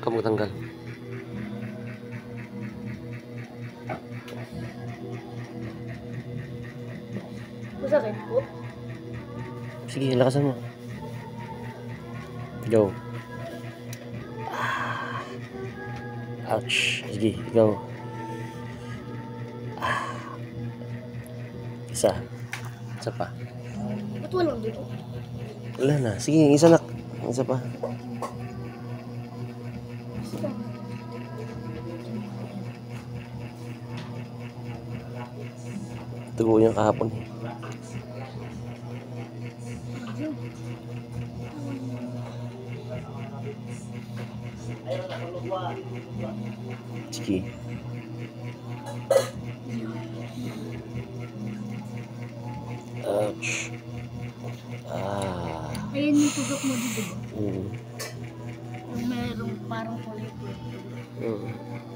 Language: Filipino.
Kamu tanggal. Masakit po? Sige, lakasan mo. Go. Ouch. Sige, go. Isa. Isa pa. Ba't walang dito? Wala na. Sige, isa lang. Isa pa. Tugo yung kahapon. Sige. Ouch. Ayun yung tugok mo dito ba? Mm. Yung merong parang kulay po. Mm.